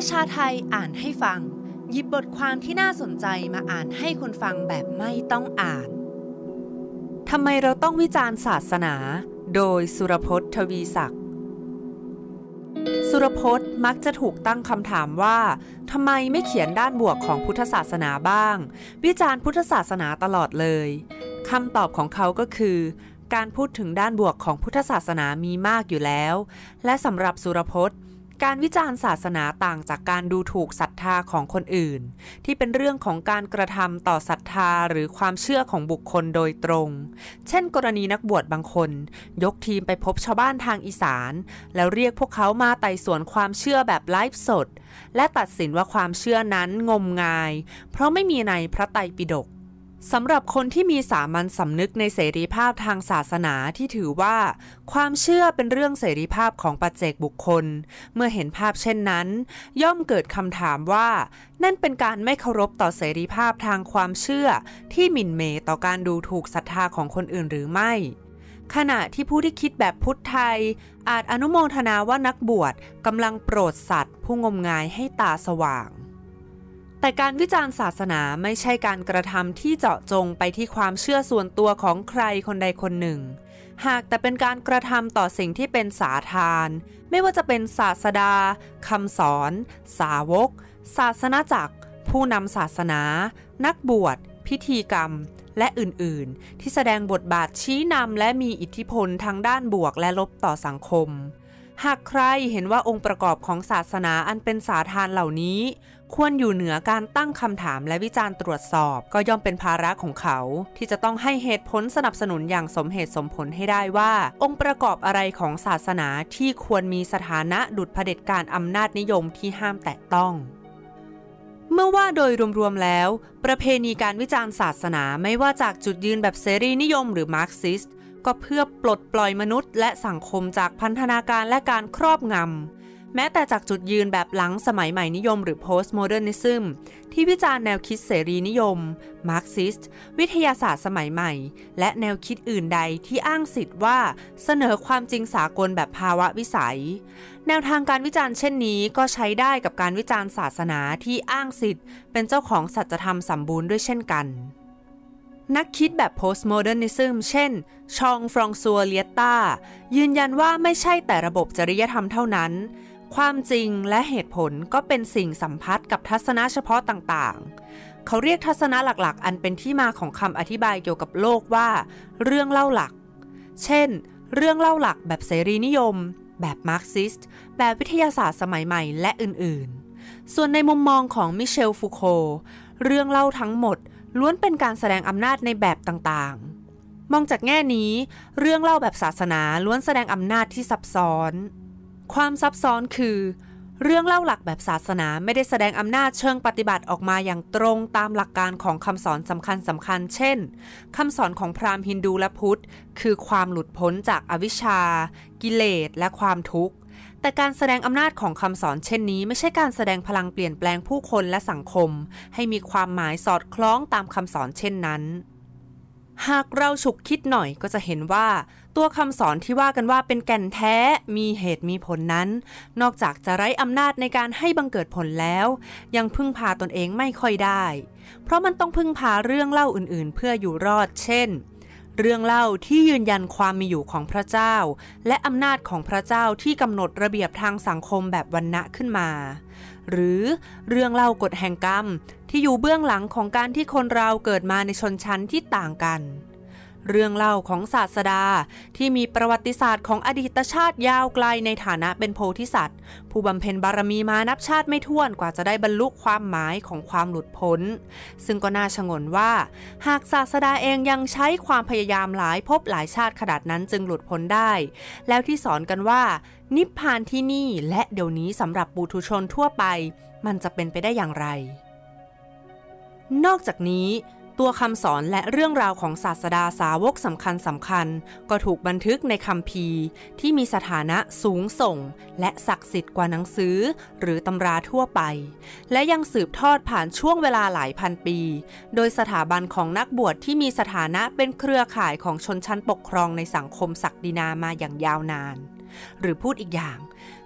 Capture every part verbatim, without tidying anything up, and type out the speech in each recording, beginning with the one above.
ประชาไทยอ่านให้ฟังหยิบบทความที่น่าสนใจมาอ่านให้คนฟังแบบไม่ต้องอ่านทำไมเราต้องวิจารณ์ศาสนาโดยสุรพจน์ ทวีศักดิ์สุรพจน์มักจะถูกตั้งคำถามว่าทำไมไม่เขียนด้านบวกของพุทธศาสนาบ้างวิจารณ์พุทธศาสนาตลอดเลยคำตอบของเขาก็คือการพูดถึงด้านบวกของพุทธศาสนามีมากอยู่แล้วและสำหรับสุรพจน์การวิจารณ์ศาสนาต่างจากการดูถูกศรัทธาของคนอื่นที่เป็นเรื่องของการกระทำต่อศรัทธาหรือความเชื่อของบุคคลโดยตรงเช่นกรณีนักบวชบางคนยกทีมไปพบชาวบ้านทางอีสานแล้วเรียกพวกเขามาไต่สวนความเชื่อแบบไลฟ์สดและตัดสินว่าความเชื่อนั้นงมงายเพราะไม่มีในพระไตรปิฎกสำหรับคนที่มีสามัญสำนึกในเสรีภาพทางศาสนาที่ถือว่าความเชื่อเป็นเรื่องเสรีภาพของปัจเจกบุคคลเมื่อเห็นภาพเช่นนั้นย่อมเกิดคำถามว่านั่นเป็นการไม่เคารพต่อเสรีภาพทางความเชื่อที่หมิ่นเหม่ต่อการดูถูกศรัทธาของคนอื่นหรือไม่ขณะที่ผู้ที่คิดแบบพุทธไทยอาจอนุโมทนาว่านักบวชกำลังโปรดสัตว์ผู้งมงายให้ตาสว่างแต่การวิจารณ์ศาสนาไม่ใช่การกระทำที่เจาะจงไปที่ความเชื่อส่วนตัวของใครคนใดคนหนึ่งหากแต่เป็นการกระทำต่อสิ่งที่เป็นสาธารไม่ว่าจะเป็นศาสดาคำสอนสาวกศาสนาจักรผู้นำศาสนานักบวชพิธีกรรมและอื่นๆที่แสดงบทบาทชี้นำและมีอิทธิพลทางด้านบวกและลบต่อสังคมหากใครเห็นว่าองค์ประกอบของศาสนาอันเป็นสาธารเหล่านี้ควรอยู่เหนือการตั้งคำถามและวิจารณ์ตรวจสอบก็ย่อมเป็นภาระของเขาที่จะต้องให้เหตุผลสนับสนุนอย่างสมเหตุสมผลให้ได้ว่าองค์ประกอบอะไรของศาสนาที่ควรมีสถานะดุจเผด็จการอำนาจนิยมที่ห้ามแตะต้องเมื่อว่าโดยรวมๆแล้วประเพณีการวิจารณ์ศาสนาไม่ว่าจากจุดยืนแบบเสรีนิยมหรือมาร์กซิสต์ก็เพื่อปลดปล่อยมนุษย์และสังคมจากพันธนาการและการครอบงำแม้แต่จากจุดยืนแบบหลังสมัยใหม่นิยมหรือ postmodernism ที่วิจารณ์แนวคิดเสรีนิยมมาร์กซิสต์วิทยาศาสตร์สมัยใหม่และแนวคิดอื่นใดที่อ้างสิทธิ์ว่าเสนอความจริงสากลแบบภาวะวิสัยแนวทางการวิจารณ์เช่นนี้ก็ใช้ได้กับการวิจารณ์ศาสนาที่อ้างสิทธิ์เป็นเจ้าของสัจธรรมสมบูรณ์ด้วยเช่นกันนักคิดแบบ postmodernism เช่นชองฟรองซัวเลียตตายืนยันว่าไม่ใช่แต่ระบบจริยธรรมเท่านั้นความจริงและเหตุผลก็เป็นสิ่งสัมพัทธ์กับทัศนะเฉพาะต่างๆเขาเรียกทัศนะหลักๆอันเป็นที่มาของคำอธิบายเกี่ยวกับโลกว่าเรื่องเล่าหลักเช่นเรื่องเล่าหลักแบบเสรีนิยมแบบมาร์กซิสต์แบบวิทยาศาสตร์สมัยใหม่และอื่นๆส่วนในมุมมองของมิเชลฟูโคเรื่องเล่าทั้งหมดล้วนเป็นการแสดงอำนาจในแบบต่างๆมองจากแง่นี้เรื่องเล่าแบบศาสนาล้วนแสดงอำนาจที่ซับซ้อนความซับซ้อนคือเรื่องเล่าหลักแบบศาสนาไม่ได้แสดงอำนาจเชิงปฏิบัติออกมาอย่างตรงตามหลักการของคำสอนสำคัญสำคัญเช่นคำสอนของพราหมณ์ฮินดูและพุทธคือความหลุดพ้นจากอวิชชากิเลสและความทุกข์แต่การแสดงอำนาจของคำสอนเช่นนี้ไม่ใช่การแสดงพลังเปลี่ยนแปลงผู้คนและสังคมให้มีความหมายสอดคล้องตามคำสอนเช่นนั้นหากเราฉุกคิดหน่อยก็จะเห็นว่าตัวคำสอนที่ว่ากันว่าเป็นแก่นแท้มีเหตุมีผลนั้นนอกจากจะไร้อำนาจในการให้บังเกิดผลแล้วยังพึ่งพาตนเองไม่ค่อยได้เพราะมันต้องพึ่งพาเรื่องเล่าอื่นๆเพื่ออยู่รอดเช่นเรื่องเล่าที่ยืนยันความมีอยู่ของพระเจ้าและอำนาจของพระเจ้าที่กำหนดระเบียบทางสังคมแบบวรรณะขึ้นมาหรือเรื่องเล่ากฎแห่งกรรมที่อยู่เบื้องหลังของการที่คนเราเกิดมาในชนชั้นที่ต่างกันเรื่องเล่าของศาสดาที่มีประวัติศาสตร์ของอดีตชาติยาวไกลในฐานะเป็นโพธิสัตว์ผู้บำเพ็ญบารมีมานับชาติไม่ถ้วนกว่าจะได้บรรลุความหมายของความหลุดพ้นซึ่งก็น่าชงนว่าหากศาสดาเองยังใช้ความพยายามหลายภพหลายชาติขนาดนั้นจึงหลุดพ้นได้แล้วที่สอนกันว่านิพพานที่นี่และเดี๋ยวนี้สำหรับปุถุชนทั่วไปมันจะเป็นไปได้อย่างไรนอกจากนี้ตัวคำสอนและเรื่องราวของศาสดาสาวกสำคัญสำคัญก็ถูกบันทึกในคัมภีร์ที่มีสถานะสูงส่งและศักดิ์สิทธิ์กว่าหนังสือหรือตำราทั่วไปและยังสืบทอดผ่านช่วงเวลาหลายพันปีโดยสถาบันของนักบวชที่มีสถานะเป็นเครือข่ายของชนชั้นปกครองในสังคมศักดินามาอย่างยาวนานหรือพูดอีกอย่าง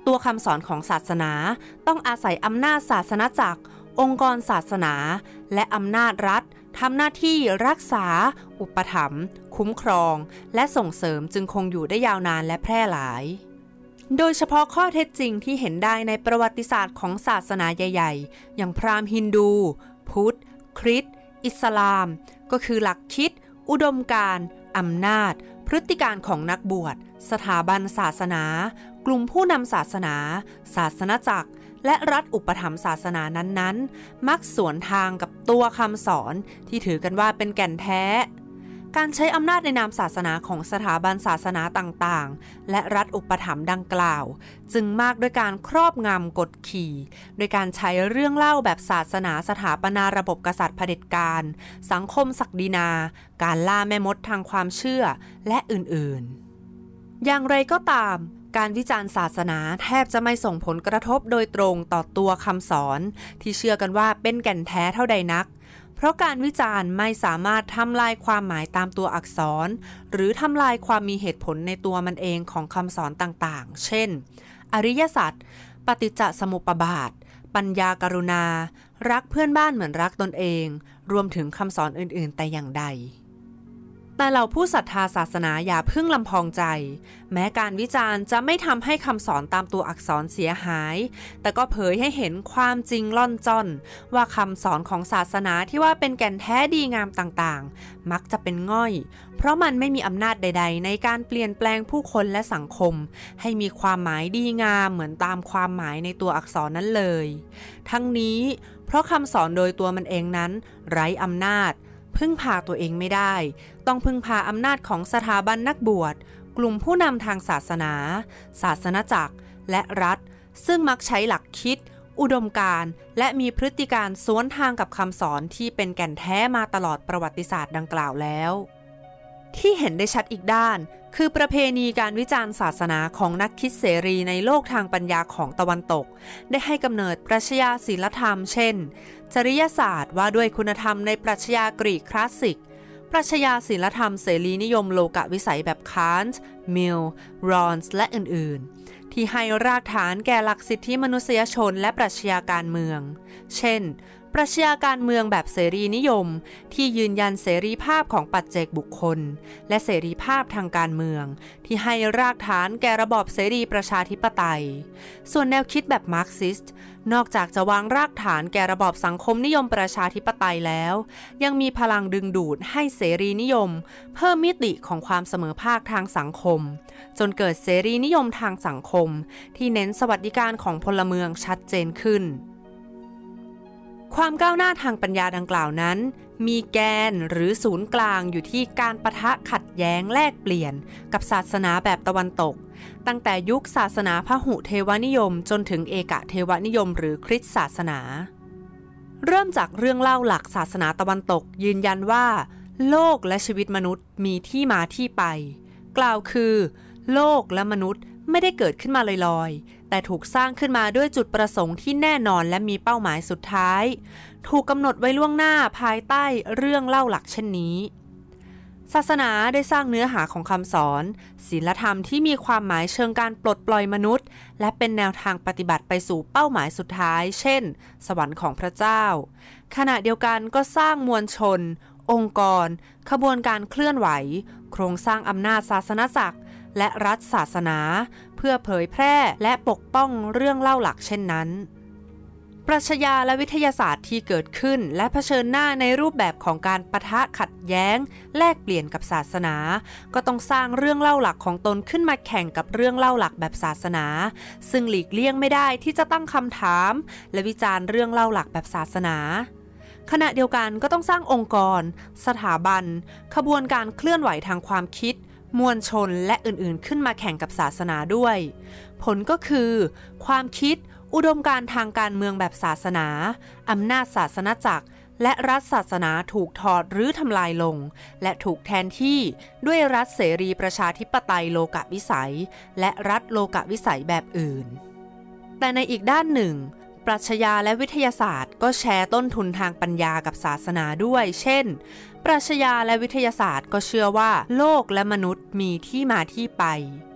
ตัวคำสอนของศาสนาต้องอาศัยอำนาจศาสนาจักรองค์กรศาสนาและอำนาจรัฐทำหน้าที่รักษาอุปถัมภ์คุ้มครองและส่งเสริมจึงคงอยู่ได้ยาวนานและแพร่หลายโดยเฉพาะข้อเท็จจริงที่เห็นได้ในประวัติศาสตร์ของศาสนาใหญ่ๆอย่างพราหมณ์ฮินดูพุทธคริสต์อิสลามก็คือหลักคิดอุดมการณ์อำนาจพฤติการของนักบวชสถาบันศาสนากลุ่มผู้นำศาสนาศาสนาจักรและรัฐอุปถัมภ์ศาสนานั้นๆมักสวนทางกับตัวคำสอนที่ถือกันว่าเป็นแก่นแท้การใช้อำนาจในนามศาสนาของสถาบันศาสนาต่างๆและรัฐอุปถัมภ์ดังกล่าวจึงมากด้วยการครอบงำกดขี่โดยการใช้เรื่องเล่าแบบศาสนาสถาปนาระบบกษัตริย์เผด็จการสังคมศักดินาการล่าแม่มดทางความเชื่อและอื่นๆอย่างไรก็ตามการวิจารณ์ศาสนาแทบจะไม่ส่งผลกระทบโดยตรงต่อตัวคำสอนที่เชื่อกันว่าเป็นแก่นแท้เท่าใดนักเพราะการวิจารณ์ไม่สามารถทำลายความหมายตามตัวอักษรหรือทำลายความมีเหตุผลในตัวมันเองของคำสอนต่างๆเช่นอริยสัจปฏิจจสมุปบาทปัญญากรุณารักเพื่อนบ้านเหมือนรักตนเองรวมถึงคำสอนอื่นๆแต่อย่างใดแต่เหล่าผู้ศรัทธาศาสนาอย่าเพิ่งลำพองใจแม้การวิจารณ์จะไม่ทำให้คำสอนตามตัวอักษรเสียหายแต่ก็เผยให้เห็นความจริงล่อนจ้อนว่าคำสอนของศาสนาที่ว่าเป็นแก่นแท้ดีงามต่างๆมักจะเป็นง่อยเพราะมันไม่มีอำนาจใดๆในการเปลี่ยนแปลงผู้คนและสังคมให้มีความหมายดีงามเหมือนตามความหมายในตัวอักษรนั้นเลยทั้งนี้เพราะคำสอนโดยตัวมันเองนั้นไร้อำนาจพึ่งพาตัวเองไม่ได้ต้องพึ่งพาอำนาจของสถาบันนักบวชกลุ่มผู้นำทางศาสนาศาสนาจักรและรัฐซึ่งมักใช้หลักคิดอุดมการณ์และมีพฤติการสวนทางกับคำสอนที่เป็นแก่นแท้มาตลอดประวัติศาสตร์ดังกล่าวแล้วที่เห็นได้ชัดอีกด้านคือประเพณีการวิจารณ์ศาสนาของนักคิดเสรีในโลกทางปัญญาของตะวันตกได้ให้กำเนิดปรัชญาศีลธรรมเช่นจริยศาสตร์ว่าด้วยคุณธรรมในปรัชญากรีกคลาสสิกปรัชญาศีลธรรมเสรีนิยมโลกวิสัยแบบคานต์มิลรอนส์และอื่นๆที่ให้รากฐานแก่หลักสิทธิมนุษยชนและปรัชญาการเมืองเช่นปรัชญาการเมืองแบบเสรีนิยมที่ยืนยันเสรีภาพของปัจเจกบุคคลและเสรีภาพทางการเมืองที่ให้รากฐานแก่ระบอบเสรีประชาธิปไตยส่วนแนวคิดแบบมาร์กซิสต์นอกจากจะวางรากฐานแก่ระบอบสังคมนิยมประชาธิปไตยแล้วยังมีพลังดึงดูดให้เสรีนิยมเพิ่มมิติของความเสมอภาคทางสังคมจนเกิดเสรีนิยมทางสังคมที่เน้นสวัสดิการของพลเมืองชัดเจนขึ้นความก้าวหน้าทางปัญญาดังกล่าวนั้นมีแกนหรือศูนย์กลางอยู่ที่การปะทะขัดแย้งแลกเปลี่ยนกับศาสนาแบบตะวันตกตั้งแต่ยุคศาสนาพหุเทวนิยมจนถึงเอกเทวนิยมหรือคริสต์ศาสนาเริ่มจากเรื่องเล่าหลักศาสนาตะวันตกยืนยันว่าโลกและชีวิตมนุษย์มีที่มาที่ไปกล่าวคือโลกและมนุษย์ไม่ได้เกิดขึ้นมาลอยๆแต่ถูกสร้างขึ้นมาด้วยจุดประสงค์ที่แน่นอนและมีเป้าหมายสุดท้ายถูกกำหนดไว้ล่วงหน้าภายใต้เรื่องเล่าหลักเช่นนี้ศาสนาได้สร้างเนื้อหาของคำสอนศีลธรรมที่มีความหมายเชิงการปลดปล่อยมนุษย์และเป็นแนวทางปฏิบัติไปสู่เป้าหมายสุดท้ายเช่นสวรรค์ของพระเจ้าขณะเดียวกันก็สร้างมวลชนองค์กรขบวนการเคลื่อนไหวโครงสร้างอำนาจศาสนจักรและรัฐศาสนาเพื่อเผยแพร่และปกป้องเรื่องเล่าหลักเช่นนั้นปรัชญาและวิทยาศาสตร์ที่เกิดขึ้นและเผชิญหน้าในรูปแบบของการปะทะขัดแย้งแลกเปลี่ยนกับศาสนาก็ต้องสร้างเรื่องเล่าหลักของตนขึ้นมาแข่งกับเรื่องเล่าหลักแบบศาสนาซึ่งหลีกเลี่ยงไม่ได้ที่จะตั้งคำถามและวิจารณ์เรื่องเล่าหลักแบบศาสนาขณะเดียวกันก็ต้องสร้างองค์กรสถาบันขบวนการเคลื่อนไหวทางความคิดมวลชนและอื่นๆขึ้นมาแข่งกับศาสนาด้วยผลก็คือความคิดอุดมการณ์ทางการเมืองแบบศาสนาอำนาจศาสนจักรและรัฐศาสนาถูกถอดหรือทำลายลงและถูกแทนที่ด้วยรัฐเสรีประชาธิปไตยโลกวิสัยและรัฐโลกวิสัยแบบอื่นแต่ในอีกด้านหนึ่งปรัชญาและวิทยาศาสตร์ก็แชร์ต้นทุนทางปัญญากับศาสนาด้วยเช่นปรัชญาและวิทยาศาสตร์ก็เชื่อว่าโลกและมนุษย์มีที่มาที่ไปป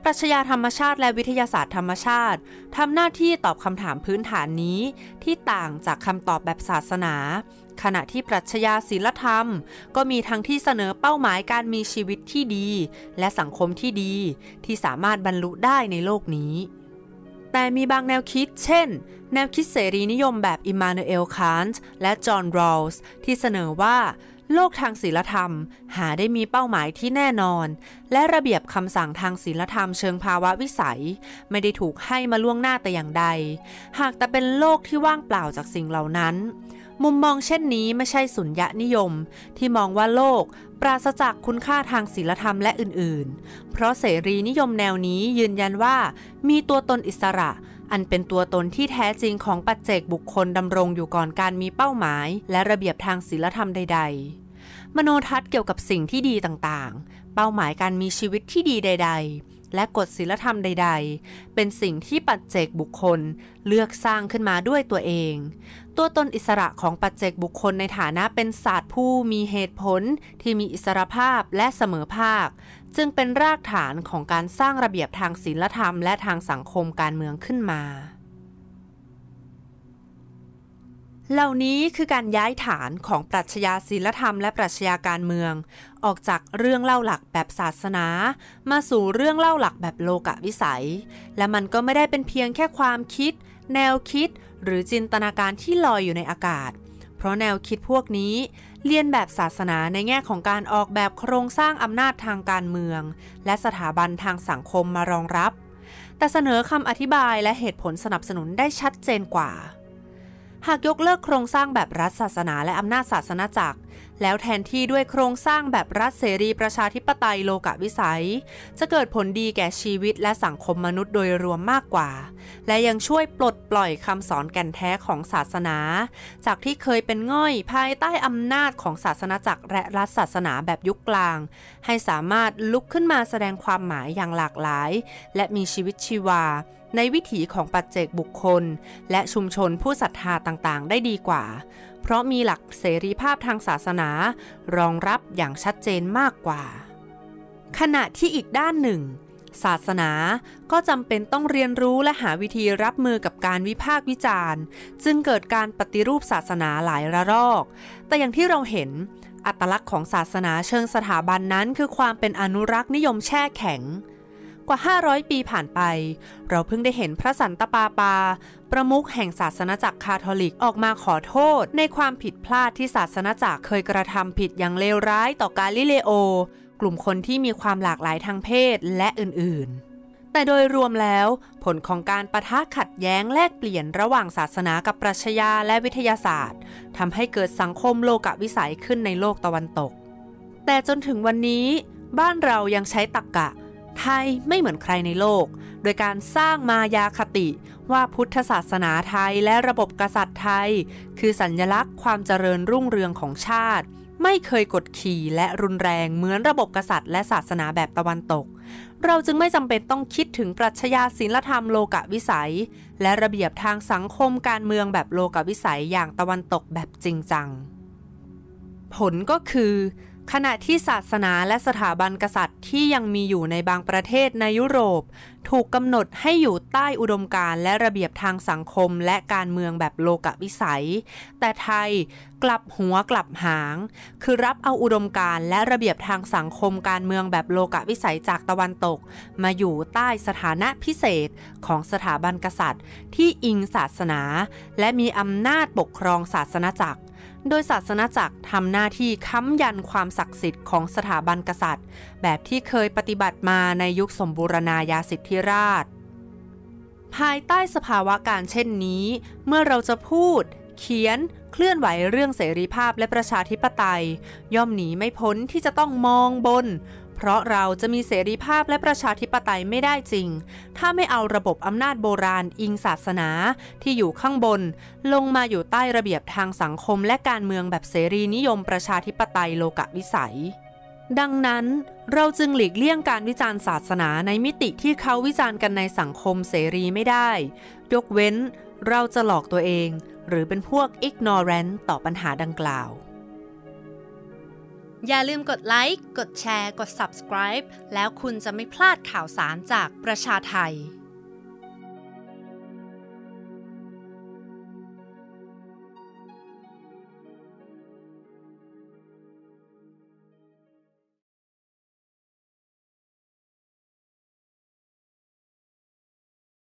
รัชญาธรรมชาติและวิทยาศาสตร์ธรรมชาติทำหน้าที่ตอบคำถามพื้นฐานนี้ที่ต่างจากคำตอบแบบศาสนาขณะที่ปรัชญาศีลธรรมก็มีทั้งที่เสนอเป้าหมายการมีชีวิตที่ดีและสังคมที่ดีที่สามารถบรรลุได้ในโลกนี้แต่มีบางแนวคิดเช่นแนวคิดเสรีนิยมแบบอิมมานูเอล คานต์และจอห์น รอลส์ที่เสนอว่าโลกทางศีลธรรมหาได้มีเป้าหมายที่แน่นอนและระเบียบคำสั่งทางศีลธรรมเชิงภาวะวิสัยไม่ได้ถูกให้มาล่วงหน้าแต่อย่างใดหากแต่เป็นโลกที่ว่างเปล่าจากสิ่งเหล่านั้นมุมมองเช่นนี้ไม่ใช่สุญญนิยมที่มองว่าโลกปราศจากคุณค่าทางศีลธรรมและอื่นๆเพราะเสรีนิยมแนวนี้ยืนยันว่ามีตัวตนอิสระอันเป็นตัวตนที่แท้จริงของปัจเจกบุคคลดำรงอยู่ก่อนการมีเป้าหมายและระเบียบทางศีลธรรมใดๆมโนทัศน์เกี่ยวกับสิ่งที่ดีต่างๆเป้าหมายการมีชีวิตที่ดีใดๆและกฎศีลธรรมใดๆเป็นสิ่งที่ปัจเจกบุคคลเลือกสร้างขึ้นมาด้วยตัวเองตัวตนอิสระของปัจเจกบุคคลในฐานะเป็นศาสตร์ผู้มีเหตุผลที่มีอิสรภาพและเสมอภาคจึงเป็นรากฐานของการสร้างระเบียบทางศีลธรรมและทางสังคมการเมืองขึ้นมาเหล่านี้คือการย้ายฐานของปรัชญาศีลธรรมและปรัชญาการเมืองออกจากเรื่องเล่าหลักแบบศาสนามาสู่เรื่องเล่าหลักแบบโลกวิสัยและมันก็ไม่ได้เป็นเพียงแค่ความคิดแนวคิดหรือจินตนาการที่ลอยอยู่ในอากาศเพราะแนวคิดพวกนี้เลียนแบบศาสนาในแง่ของการออกแบบโครงสร้างอำนาจทางการเมืองและสถาบันทางสังคมมารองรับแต่เสนอคำอธิบายและเหตุผลสนับสนุนได้ชัดเจนกว่าหากยกเลิกโครงสร้างแบบรัฐศาสนาและอำนาจศาสนาจักรแล้วแทนที่ด้วยโครงสร้างแบบรัฐเสรีประชาธิปไตยโลกวิสัยจะเกิดผลดีแก่ชีวิตและสังคมมนุษย์โดยรวมมากกว่าและยังช่วยปลดปล่อยคำสอนแก่นแท้ของศาสนาจากที่เคยเป็นง่อยภายใต้อำนาจของศาสนาจักรและรัฐศาสนาแบบยุคกลางให้สามารถลุกขึ้นมาแสดงความหมายอย่างหลากหลายและมีชีวิตชีวาในวิถีของปัจเจกบุคคลและชุมชนผู้ศรัทธาต่างๆได้ดีกว่าเพราะมีหลักเสรีภาพทางศาสนารองรับอย่างชัดเจนมากกว่าขณะที่อีกด้านหนึ่งศาสนาก็จำเป็นต้องเรียนรู้และหาวิธีรับมือกับการวิพากษ์วิจารณ์จึงเกิดการปฏิรูปศาสนาหลายระลอกแต่อย่างที่เราเห็นอัตลักษณ์ของศาสนาเชิงสถาบันนั้นคือความเป็นอนุรักษ์นิยมแช่แข็งกว่าห้าร้อยปีผ่านไปเราเพิ่งได้เห็นพระสันตะปาปาประมุขแห่งศาสนาจักรคาทอลิกออกมาขอโทษในความผิดพลาดที่ศาสนาจักรเคยกระทำผิดอย่างเลวร้ายต่อกาลิเลโอกลุ่มคนที่มีความหลากหลายทางเพศและอื่นๆแต่โดยรวมแล้วผลของการปะทะขัดแย้งแลกเปลี่ยนระหว่างศาสนากับปรัชญาและวิทยาศาสตร์ทำให้เกิดสังคมโลกวิสัยขึ้นในโลกตะวันตกแต่จนถึงวันนี้บ้านเรายังใช้ตรรกะไทยไม่เหมือนใครในโลกโดยการสร้างมายาคติว่าพุทธศาสนาไทยและระบบกษัตริย์ไทยคือสัญลักษณ์ความเจริญรุ่งเรืองของชาติไม่เคยกดขี่และรุนแรงเหมือนระบบกษัตริย์และศาสนาแบบตะวันตกเราจึงไม่จำเป็นต้องคิดถึงปรัชญาศีลธรรมโลกวิสัยและระเบียบทางสังคมการเมืองแบบโลกวิสัยอย่างตะวันตกแบบจริงจังผลก็คือขณะที่ศาสนาและสถาบันกษัตริย์ที่ยังมีอยู่ในบางประเทศในยุโรปถูกกำหนดให้อยู่ใต้อุดมการณ์และระเบียบทางสังคมและการเมืองแบบโลกวิสัยแต่ไทยกลับหัวกลับหางคือรับเอาอุดมการณ์และระเบียบทางสังคมการเมืองแบบโลกวิสัยจากตะวันตกมาอยู่ใต้สถานะพิเศษของสถาบันกษัตริย์ที่อิงศาสนาและมีอำนาจปกครองศาสนาจักรโดยศาสนาจักรทำหน้าที่ค้ำยันความศักดิ์สิทธิ์ของสถาบันกษัตริย์แบบที่เคยปฏิบัติมาในยุคสมบูรณาญาสิทธิราชย์ภายใต้สภาวะการเช่นนี้เมื่อเราจะพูดเขียนเคลื่อนไหวเรื่องเสรีภาพและประชาธิปไตยย่อมหนีไม่พ้นที่จะต้องมองบนเพราะเราจะมีเสรีภาพและประชาธิปไตยไม่ได้จริงถ้าไม่เอาระบบอำนาจโบราณอิงศาสนาที่อยู่ข้างบนลงมาอยู่ใต้ระเบียบทางสังคมและการเมืองแบบเสรีนิยมประชาธิปไตยโลกวิสัยดังนั้นเราจึงหลีกเลี่ยงการวิจารณ์ศาสนาในมิติที่เขาวิจารณ์กันในสังคมเสรีไม่ได้ยกเว้นเราจะหลอกตัวเองหรือเป็นพวก ignorant ต่อปัญหาดังกล่าวอย่าลืมกดไลค์ กดแชร์ กด Subscribe แล้วคุณจะไม่พลาดข่าวสารจากประชาไท